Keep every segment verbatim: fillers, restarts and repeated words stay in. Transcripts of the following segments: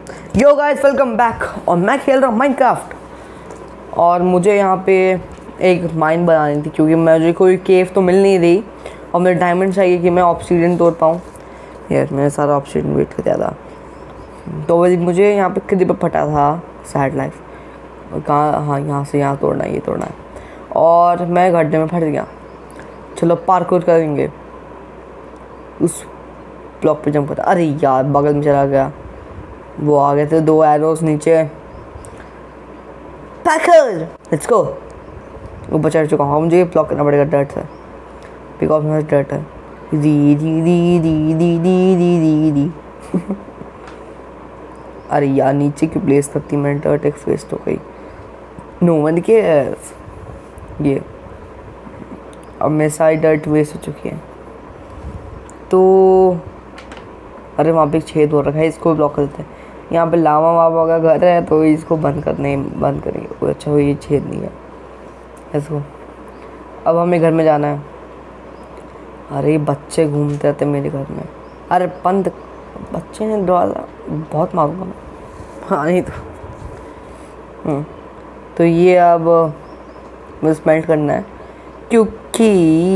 Yo guys, welcome back. और मैं खेल रहा हूँ माइनक्राफ्ट। और मुझे यहाँ पे एक माइन बनानी थी क्योंकि मुझे कोई केव तो मिल नहीं रही और मुझे डायमंड चाहिए कि मैं ऑब्सीडियन तोड़ पाऊँ। यार मैंने सारा ऑब्सीडियन वेट कर दिया था, तो मुझे यहाँ पे क्रीपर फटा था। Sad life. कहाँ? हाँ, यहाँ से यहाँ तोड़ना है, ये तोड़ना है। और मैं गड्ढे में फट गया। चलो पार्कोर करेंगे। उस ब्लॉक पे जंप करता। अरे यार, बगल में चला गया। वो आ गए थे दो एरोस नीचे। पैकर, लेट्स गो। ऊपर चढ़ चुका हूँ। मुझे ब्लॉक करना पड़ेगा डर्ट से, बिकॉज मेरे पास डर्ट है। दी दी दी दी दी दी दी दी दी अरे यार, नीचे की प्लेस करती मैंने डर्ट एक फेस तो गई। No one cares. ये अब मेरी सारी डर्ट वेस्ट हो चुकी है। तो अरे वहाँ पे एक छेद हो रखा है, इसको ब्लॉक कर देते हैं। यहाँ पे लावा वावा का घर है तो इसको बंद करने बंद करेंगे। अच्छा वो ये छेद नहीं है इसको। अब हमें घर में जाना है। अरे बच्चे घूमते रहते मेरे घर में। अरे बंद, बच्चे ने दरवाज़ा बहुत मारूंगा मैं। हाँ नहीं तो हम्म तो ये अब मुझे स्मेल्ट करना है क्योंकि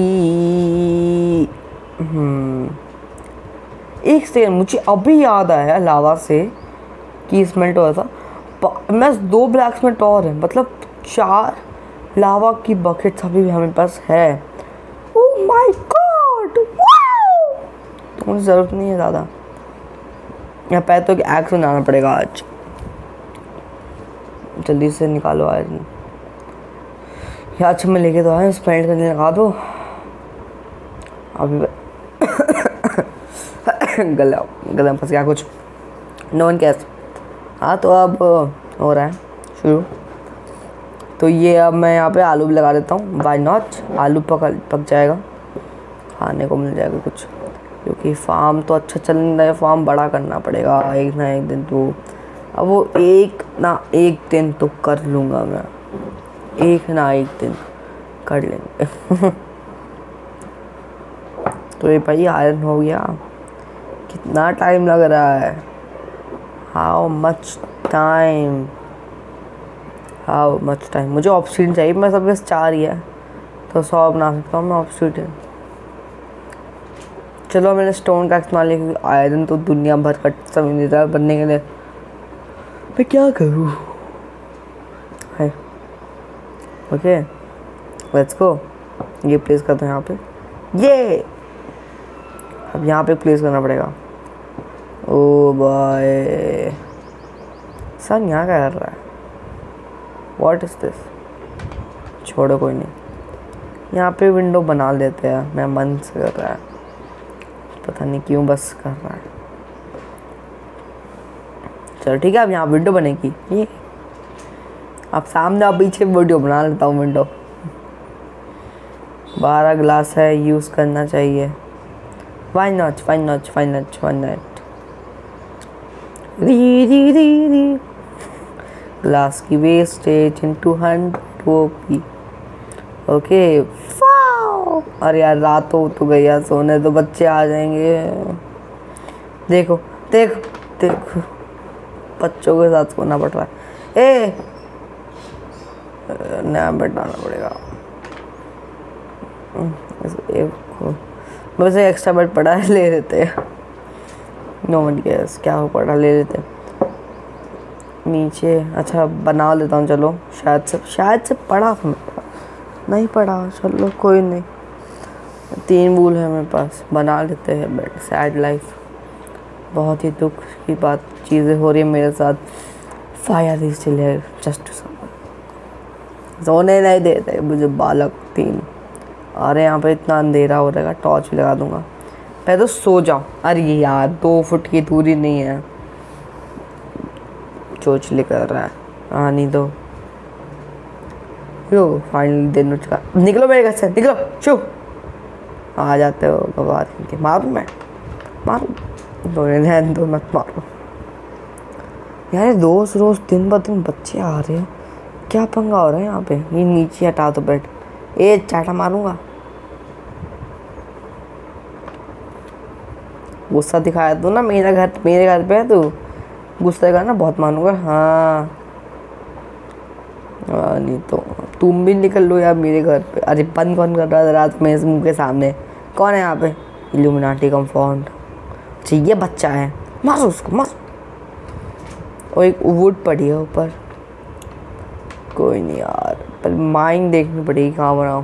हम्म एक सेकंड, मुझे अभी याद आया लावा से कि स्मेल्ट हुआ था। मैं दो ब्लैक स्मेल्ट और है, मतलब चार लावा की बकेट्स अभी भी हमारे पास है। ओह माय गॉड, तो मुझे ज़रूरत नहीं है ज़्यादा। यहाँ पे तो एक्स बनाना पड़ेगा आज। जल्दी से निकालो आयरन। यार अच्छा मैं लेके तो आया, स्मेल्ट करने लगा दो अभी। गला गला फंस गया कुछ। No one cares. हाँ तो अब हो रहा है शुरू। तो ये अब मैं यहाँ पे आलू भी लगा देता हूँ। वाई नॉट, आलू पक पक जाएगा, खाने को मिल जाएगा कुछ। क्योंकि फार्म तो अच्छा चल नहीं रहा है, फार्म बड़ा करना पड़ेगा एक ना एक दिन। तो अब वो एक ना एक दिन तो कर लूँगा मैं, एक ना एक दिन कर लेंगे। तो ये भाई आयरन हो गया। कितना टाइम लग रहा है? How much time how much time मुझे ऑब्सीडियन चाहिए। मैं सबके पास चार ही है तो सौ बना सकता हूँ मैं ऑब्सीडियन। चलो मैंने स्टोन का इस्तेमाल किया क्योंकि आयरन तो दुनिया भर का समय नहीं रहा बनने के लिए। मैं क्या करूँ? है ओके, लेट्स गो। ये प्लेस करते हैं यहाँ पे। ये अब यहाँ पे प्लेस करना पड़ेगा। ओ बाय, सन यहाँ क्या कर रहा है? What is this? छोड़ो कोई नहीं। यहाँ पे विंडो बना लेते हैं। मैं मन से कर रहा है, पता नहीं क्यों बस कर रहा है। चलो ठीक है, अब यहाँ विंडो बनेगी। ये अब सामने अब पीछे वीडियो बना लेता हूँ विंडो। बारह ग्लास है, यूज़ करना चाहिए। Why not why not why not why not re re re re glass की wastage into hundred OP. Okay wow. अरे यार रात हो तो गई यार, सोने तो बच्चे आ जाएंगे। देखो देखो देखो, बच्चों के साथ सोना पड़ रहा है। ए नया बेड डालना पड़ेगा। वैसे एक्स्ट्रा बेड पड़ा है, ले लेते हैं। नो वन केयर्स, क्या हो पड़ा, ले लेते हैं नीचे। अच्छा बना लेता हूँ। चलो शायद से शायद से पड़ा था, नहीं पड़ा, चलो कोई नहीं। तीन वूल है मेरे पास, बना लेते हैं बेड। सैड लाइफ, बहुत ही दुख की बात चीज़ें हो रही है मेरे साथ। Fire is still here just सोने नहीं देते मुझे बालक तीन। अरे यहाँ पे इतना अंधेरा हो रहेगा, टॉर्च भी लगा दूंगा। पहले तो सो जाओ। अरे यार दो फुट की दूरी नहीं है। चोचले कर रहा है। हाँ नहीं दो। यो फाइनली दिन उठ का। निकलो मेरे घर से, निकलो। शू आ जाते हो गवार के। मारूं मैं? मारूं? दो ध्यान दो, मत मारो यार। रोज रोज दिन ब दिन बच्चे आ रहे हैं, क्या पंगा हो रहा है यहाँ पे? ये नीचे हटा दो बेड। ए चाटा मारूंगा। गुस्सा दिखाया तू ना, मेरा घर मेरे घर पे है तू। गुस्सा करना बहुत मानूंगा। हाँ आ, नहीं तो तुम भी निकल लो यार मेरे घर पे। अरे बंद कौन कर रहा है रात में इस मुंह के सामने? कौन है यहाँ पे? Illuminati compound. अच्छा ये बच्चा है, मारो उसको मारो। और एक वुड पड़ी है ऊपर। कोई नहीं यार, पर माइंड देखनी पड़ेगी कहाँ बनाऊँ।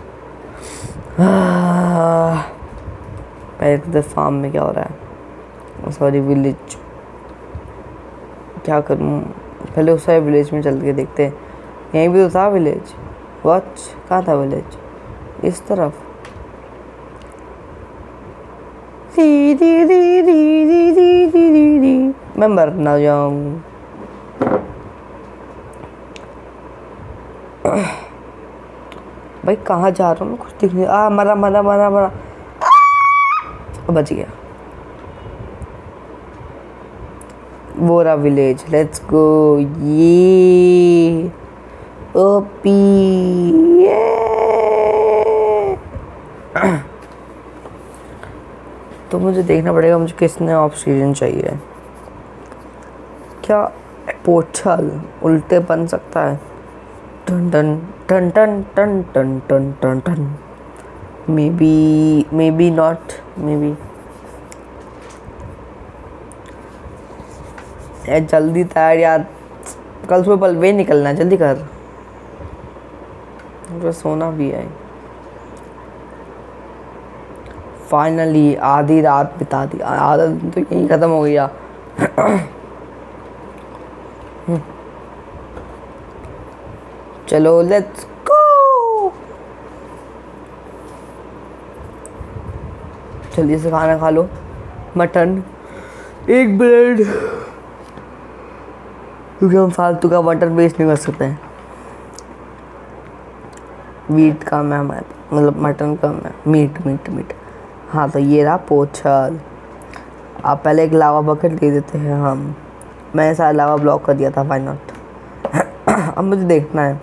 पहले तो फार्म में क्या हो रहा है, सॉरी विलेज। क्या करूँ, पहले उस सारे विलेज में चल के देखते हैं। यहीं भी तो था विलेज। वॉच कहाँ था विलेज? इस तरफ। दी दी दी दी दी दी दी दी दी। मैं मर ना जाऊँ। भाई कहाँ जा रहा हूँ मैं, कुछ दिख नहीं। आ मरा मरा मरा मरा, बच गया। वो रहा विलेज, लेट्स गो। ये ओपी ये। तो मुझे देखना पड़ेगा मुझे किसने ऑक्सीजन चाहिए। क्या पोछल उल्टे बन सकता है? टन टन टन टन टन टन टन टन टन। Maybe maybe not maybe. जल्दी तैयार यार, कल सुबह बलवे निकलना है, जल्दी कर। मुझे सोना भी है। फाइनली आधी रात बिता दी। आधा दिन तो यहीं ख़त्म हो गया। चलो लेट्स गो। जल्दी से खाना खा लो। मटन, एक ब्रेड, क्योंकि हम फालतू का वाटर वेस्ट नहीं कर सकते हैं। मीट कम है हमारे, मतलब मटन कम है। मीट मीट मीट हाँ तो ये रहा पोछल। आप पहले एक लावा बकेट दे देते हैं हम। मैंने सारा लावा ब्लॉक कर दिया था, व्हाई नॉट। अब मुझे देखना है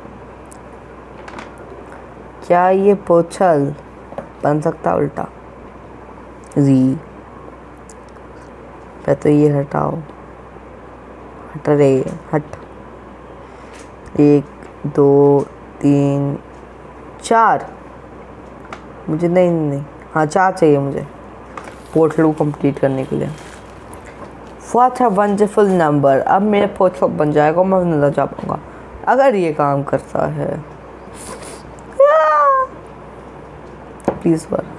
क्या ये पोछल बन सकता उल्टा। जी पहले तो ये हटाओ, हट रे हट। एक दो तीन चार, मुझे नहीं नहीं हाँ चार चाहिए मुझे पोर्टल को कंप्लीट करने के लिए। What a wonderful number. अब मेरे पोर्टल बन जाएगा, मैं अंदर जा पाऊंगा अगर ये काम करता है। Please work.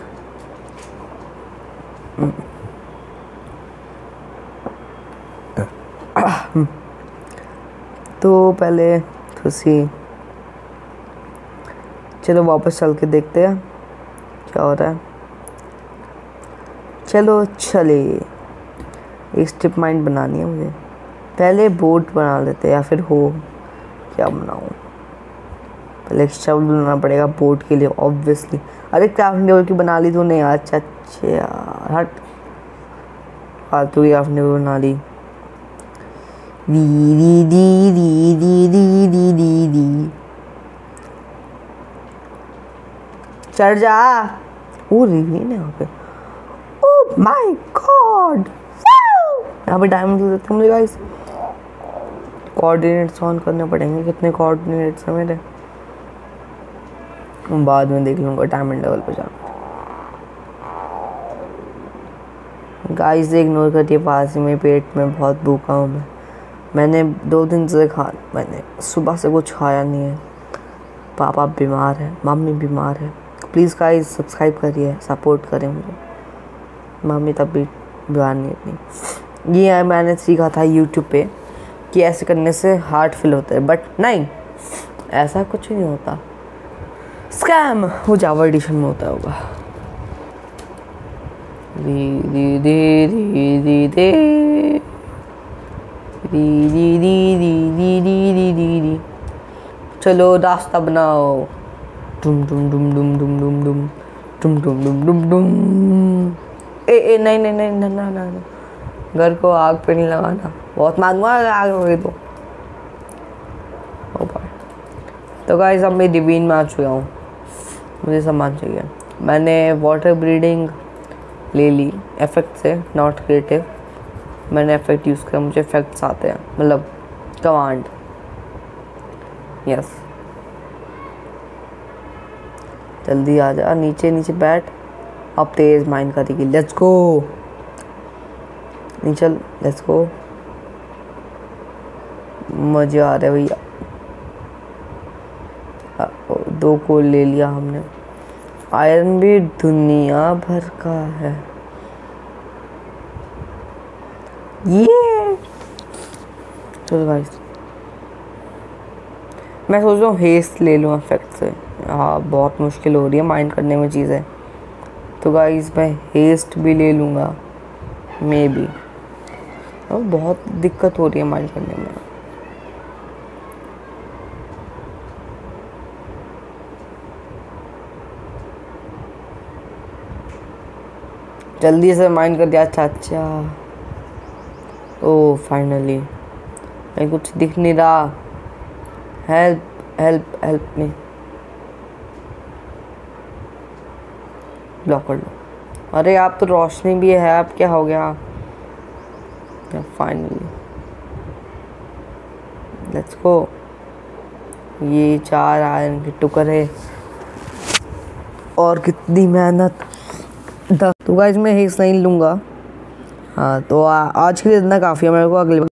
तो पहले खुशी, चलो वापस चल के देखते हैं क्या हो रहा है। चलो चले। एक स्ट्रिप माइंड बनानी है मुझे। पहले बोट बना लेते हैं या फिर हो क्या बनाऊँ। पहले एक शब्द बनाना पड़ेगा बोट के लिए ऑब्वियसली। अरे क्राफ्टिंग टेबल की बना ली तूने? अच्छा अच्छा यार हट, फालतू की क्राफ्टिंग टेबल बना ली। दी दी दी दी दी दी दी दी दी। चढ़ जा। ओ रिवीन है यहाँ पे। ओह माय गॉड, यहाँ पे डायमंड देते हैं मुझे गाइस। कोऑर्डिनेट्स ऑन करने पड़ेंगे। कितने कोऑर्डिनेट्स हैं मेरे? बाद में देख लूँगा डायमंड लेवल पे जाकर। गाइस इग्नोर करिए, पास में पेट में बहुत भूखा हूँ मैं। मैंने दो दिन से खा मैंने सुबह से कुछ खाया नहीं है। पापा बीमार है, मम्मी बीमार है। प्लीज़ गाइस सब्सक्राइब करिए, सपोर्ट करें मुझे। मम्मी तब भी बीमार नहीं अपनी। ये मैंने सीखा था यूट्यूब पे कि ऐसे करने से हार्ट फिल होता है, बट नहीं ऐसा कुछ नहीं होता। स्कैम वो जावा एडिशन में होता होगा। दी दी दी दी दी दी दी दी दी दी दी दी दी दी। चलो रास्ता बनाओ। डुम डुम डुम डुम डुम डुम डुम डुम डुम डुम डुम डुम। ए ए नहीं नहीं नहीं ना ना ना घर को आग पे नहीं लगाना, बहुत मांगूंगा आग हो गई तो। ओ भाई तो गाइस अब मैं डिवीन में आ चुका हूँ। मुझे सामान चाहिए। मैंने वाटर ब्रीडिंग ले ली इफेक्ट से, नॉट क्रिएटिव। मैंने इफेक्ट यूज़ किया, मुझे इफेक्ट्स आते हैं, मतलब कमांड। यस, जल्दी आ जा, नीचे नीचे बैठ। अब तेज माइंड करेगी, लेट्स गो। नीचे लेट्स गो, मज़ा आ रहा है भैया। दो को ले लिया हमने। आयरन भी दुनिया भर का है ये। चलो गाइस, मैं सोच रहा हूँ हेस्ट ले लूँ इफेक्ट से। हाँ, बहुत मुश्किल हो रही है माइंड करने में चीज़ें, तो गाइस मैं हेस्ट भी ले लूँगा मे बी। और बहुत दिक्कत हो रही है माइंड करने में। जल्दी से माइंड कर दिया। अच्छा अच्छा, ओह फाइनली। मैं कुछ दिख नहीं रहा। Help help help me. Block कर लो। अरे आप तो रोशनी भी है, आप क्या हो गया। Finally let's go. ये चार आयरन के टुकड़े और कितनी मेहनत। तो गाइस मैं हेक्स नहीं लूँगा। हाँ, तो आ, आज के लिए इतना काफ़ी है मेरे को। अगले